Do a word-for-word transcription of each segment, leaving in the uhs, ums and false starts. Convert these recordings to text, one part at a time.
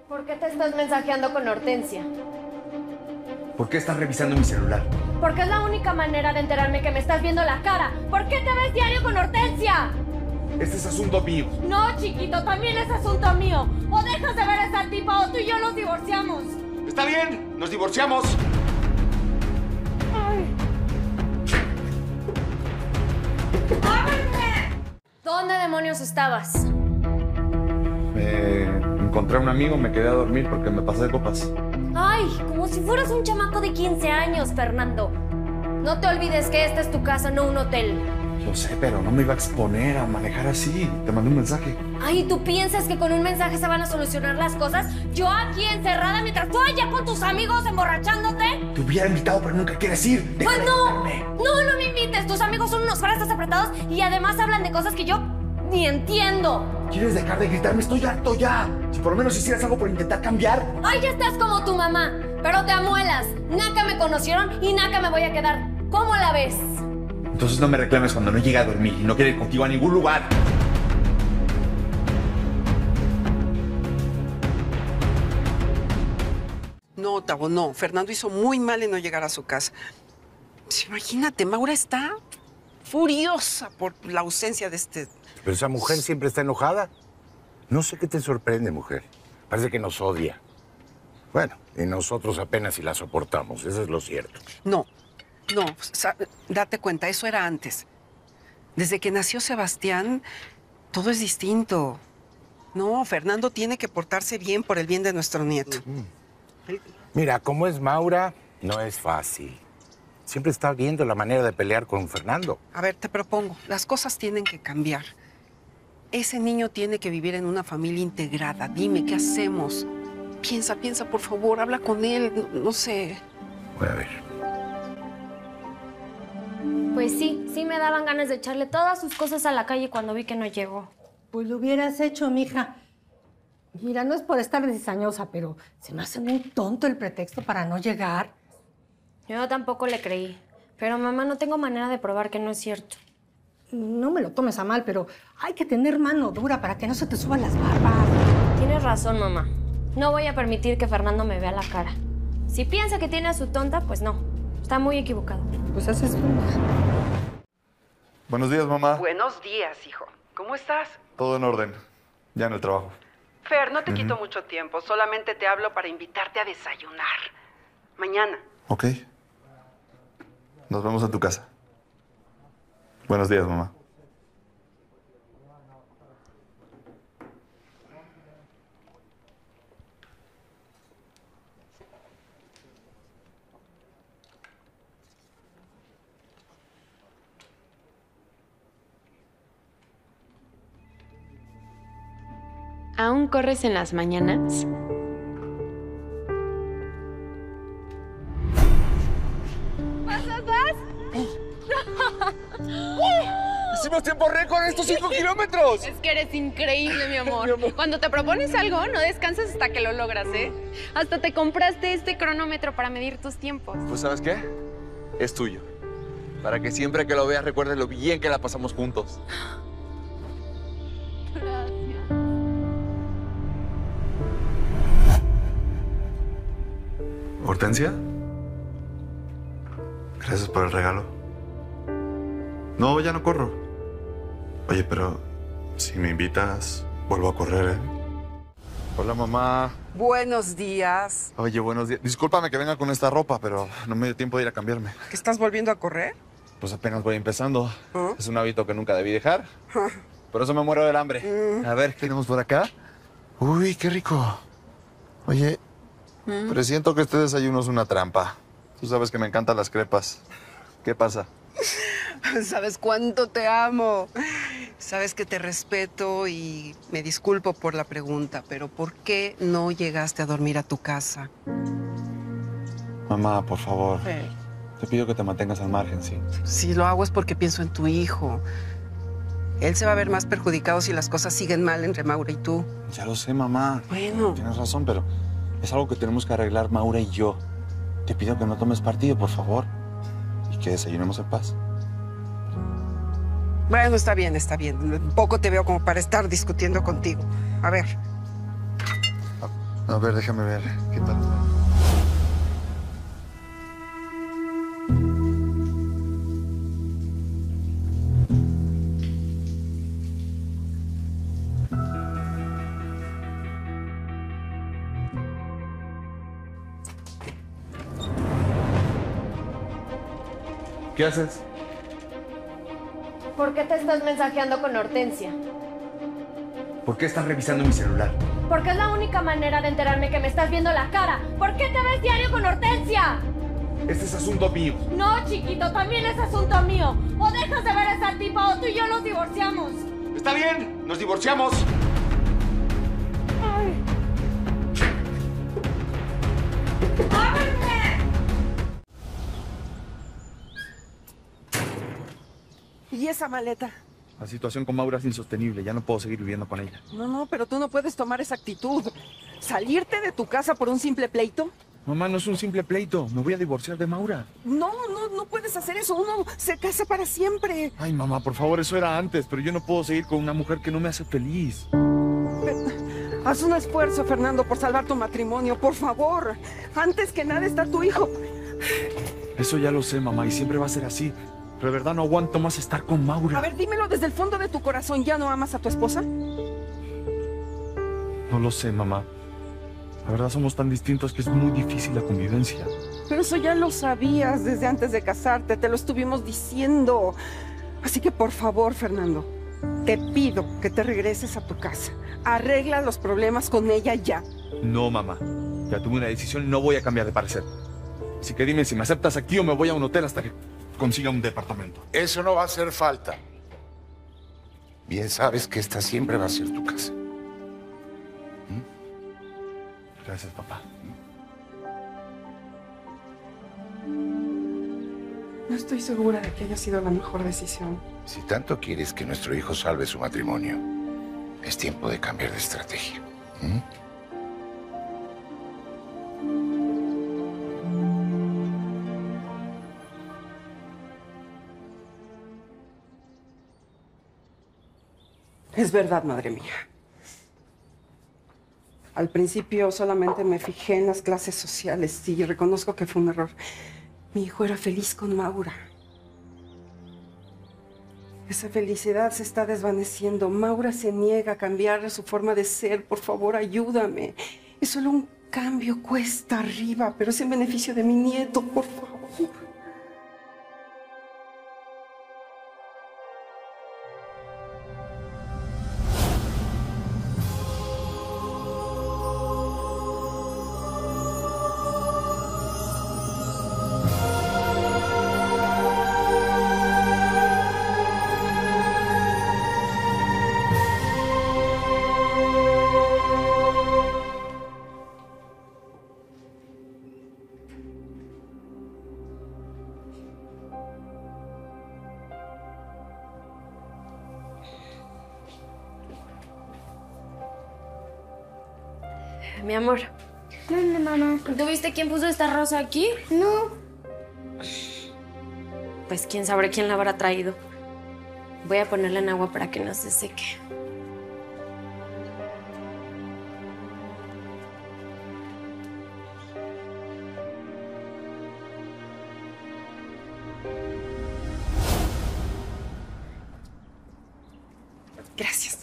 ¿Por qué te estás mensajeando con Hortensia? ¿Por qué estás revisando mi celular? Porque es la única manera de enterarme que me estás viendo la cara. ¿Por qué te ves diario con Hortensia? Este es asunto mío. No, chiquito, también es asunto mío. O dejas de ver a esa tipa o tú y yo nos divorciamos. Está bien, nos divorciamos. Ay. ¡Ábreme! ¿Dónde demonios estabas? Me encontré a un amigo, me quedé a dormir porque me pasé de copas. Ay, como si fueras un chamaco de quince años, Fernando. No te olvides que esta es tu casa, no un hotel. Yo sé, pero no me iba a exponer a manejar así. Te mandé un mensaje. Ay, ¿tú piensas que con un mensaje se van a solucionar las cosas? Yo aquí encerrada mientras tú allá con tus amigos emborrachándote. Te hubiera invitado, pero nunca quieres ir. Deja Pues de no, gritarme. no, no me invites. Tus amigos son unos fresas apretados y además hablan de cosas que yo ni entiendo. ¿Quieres dejar de gritarme? Estoy harto ya. Si por lo menos hicieras algo por intentar cambiar. Ay, ya estás como tu mamá, pero te amuelas. Naca me conocieron y naca me voy a quedar. ¿Cómo la ves? Entonces no me reclames cuando no llegue a dormir y no quiero ir contigo a ningún lugar. No, Tavo, no. Fernando hizo muy mal en no llegar a su casa. Pues imagínate, Maura está furiosa por la ausencia de este... Pero esa mujer siempre está enojada. No sé qué te sorprende, mujer. Parece que nos odia. Bueno, y nosotros apenas si la soportamos, eso es lo cierto. No, no, sa- date cuenta, eso era antes. Desde que nació Sebastián, todo es distinto. No, Fernando tiene que portarse bien por el bien de nuestro nieto. Mira, como es Maura, no es fácil. Siempre está viendo la manera de pelear con Fernando. A ver, te propongo, las cosas tienen que cambiar. Ese niño tiene que vivir en una familia integrada. Dime, ¿qué hacemos? Piensa, piensa, por favor, habla con él, no, no sé. Voy a ver. Pues sí, sí me daban ganas de echarle todas sus cosas a la calle cuando vi que no llegó. Pues lo hubieras hecho, mija. Mira, no es por estar cizañosa, pero se me hace muy tonto el pretexto para no llegar. Yo tampoco le creí. Pero mamá, no tengo manera de probar que no es cierto. No me lo tomes a mal, pero hay que tener mano dura para que no se te suban las barbas. Tienes razón, mamá. No voy a permitir que Fernando me vea la cara. Si piensa que tiene a su tonta, pues no. Está muy equivocado. Pues haces bien. Buenos días, mamá. Buenos días, hijo. ¿Cómo estás? Todo en orden. Ya en el trabajo. Fer, no te quito mucho tiempo. Solamente te hablo para invitarte a desayunar. Mañana. Ok. Nos vemos en tu casa. Buenos días, mamá. ¿Aún corres en las mañanas? ¿Pasas, vas? ¡Hicimos tiempo récord en estos cinco kilómetros! Es que eres increíble, mi amor. Cuando te propones algo, no descansas hasta que lo logras, ¿eh? Hasta te compraste este cronómetro para medir tus tiempos. Pues, ¿sabes qué? Es tuyo. Para que siempre que lo veas recuerdes lo bien que la pasamos juntos. ¿Hortensia? Gracias por el regalo. No, ya no corro. Oye, pero si me invitas, vuelvo a correr, ¿eh? Hola, mamá. Buenos días. Oye, buenos días. Discúlpame que venga con esta ropa, pero no me dio tiempo de ir a cambiarme. ¿Que estás volviendo a correr? Pues apenas voy empezando. ¿Ah? Es un hábito que nunca debí dejar. Por eso me muero del hambre. A ver, ¿qué tenemos por acá? Uy, qué rico. Oye, presiento que este desayuno es una trampa. Tú sabes que me encantan las crepas. ¿Qué pasa? Sabes cuánto te amo. Sabes que te respeto y me disculpo por la pregunta, pero ¿por qué no llegaste a dormir a tu casa? Mamá, por favor. Eh, Te pido que te mantengas al margen, ¿sí? Si lo hago es porque pienso en tu hijo. Él se va a ver más perjudicado si las cosas siguen mal entre Maura y tú. Ya lo sé, mamá. Bueno. Tienes razón, pero es algo que tenemos que arreglar Maura y yo. Te pido que no tomes partido, por favor. Y que desayunemos en paz. Bueno, está bien, está bien. Poco te veo como para estar discutiendo contigo. A ver. A ver, déjame ver. ¿Qué tal? ¿Qué haces? ¿Por qué te estás mensajeando con Hortensia? ¿Por qué estás revisando mi celular? Porque es la única manera de enterarme que me estás viendo la cara. ¿Por qué te ves diario con Hortensia? Este es asunto mío. No, chiquito, también es asunto mío. O dejas de ver a esa tipa o tú y yo nos divorciamos. Está bien, nos divorciamos. Ay. ¡Ábranme! ¿Y esa maleta? La situación con Maura es insostenible. Ya no puedo seguir viviendo con ella. No, no, pero tú no puedes tomar esa actitud. ¿Salirte de tu casa por un simple pleito? Mamá, no es un simple pleito. Me voy a divorciar de Maura. No, no, no puedes hacer eso. Uno se casa para siempre. Ay, mamá, por favor, eso era antes. Pero yo no puedo seguir con una mujer que no me hace feliz. Pero, haz un esfuerzo, Fernando, por salvar tu matrimonio. Por favor. Antes que nada está tu hijo. Eso ya lo sé, mamá, y siempre va a ser así. Pero de verdad no aguanto más estar con Maura. A ver, dímelo desde el fondo de tu corazón. ¿Ya no amas a tu esposa? No lo sé, mamá. La verdad somos tan distintos que es muy difícil la convivencia. Pero eso ya lo sabías desde antes de casarte. Te lo estuvimos diciendo. Así que por favor, Fernando, te pido que te regreses a tu casa. Arregla los problemas con ella ya. No, mamá. Ya tuve una decisión y no voy a cambiar de parecer. Así que dime si me aceptas aquí o me voy a un hotel hasta que consiga un departamento. Eso no va a hacer falta. Bien sabes que esta siempre va a ser tu casa. Gracias, papá. No estoy segura de que haya sido la mejor decisión. Si tanto quieres que nuestro hijo salve su matrimonio, es tiempo de cambiar de estrategia. ¿Mm? Es verdad, madre mía. Al principio solamente me fijé en las clases sociales y reconozco que fue un error. Mi hijo era feliz con Maura. Esa felicidad se está desvaneciendo. Maura se niega a cambiar su forma de ser. Por favor, ayúdame. Es solo un cambio cuesta arriba, pero es en beneficio de mi nieto, por favor. Mi amor. ¿Dónde, mamá? ¿Tú viste quién puso esta rosa aquí? No. Pues quién sabrá quién la habrá traído. Voy a ponerla en agua para que no se seque. Gracias.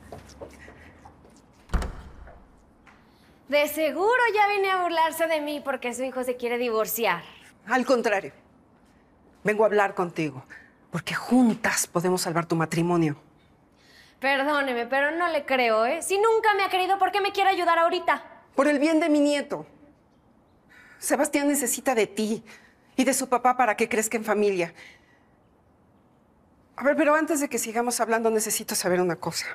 De seguro ya viene a burlarse de mí porque su hijo se quiere divorciar. Al contrario. Vengo a hablar contigo, porque juntas podemos salvar tu matrimonio. Perdóneme, pero no le creo, ¿eh? Si nunca me ha querido, ¿por qué me quiere ayudar ahorita? Por el bien de mi nieto. Sebastián necesita de ti y de su papá para que crezca en familia. A ver, pero antes de que sigamos hablando, necesito saber una cosa.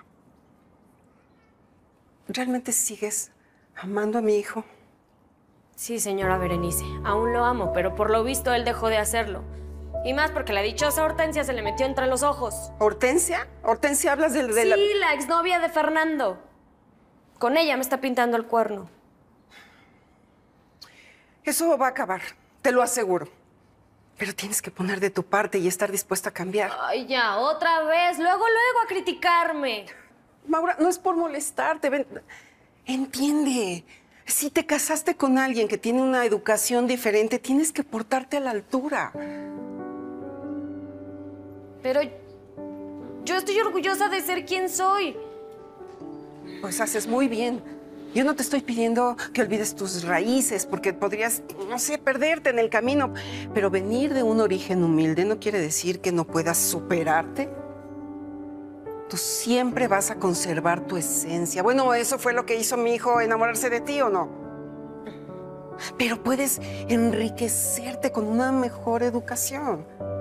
¿Realmente sigues amando a mi hijo? Sí, señora Berenice, aún lo amo, pero por lo visto él dejó de hacerlo. Y más porque la dichosa Hortensia se le metió entre los ojos. ¿Hortensia? ¿Hortensia hablas de, de sí, la...? la exnovia de Fernando. Con ella me está pintando el cuerno. Eso va a acabar, te lo aseguro. Pero tienes que poner de tu parte y estar dispuesta a cambiar. Ay, ya, otra vez. Luego, luego a criticarme. Maura, no es por molestarte. Ven. Entiende. Si te casaste con alguien que tiene una educación diferente, tienes que portarte a la altura. Pero yo estoy orgullosa de ser quien soy. Pues haces muy bien. Yo no te estoy pidiendo que olvides tus raíces, porque podrías, no sé, perderte en el camino. Pero venir de un origen humilde no quiere decir que no puedas superarte. Tú siempre vas a conservar tu esencia. Bueno, eso fue lo que hizo mi hijo enamorarse de ti, ¿o no? Pero puedes enriquecerte con una mejor educación.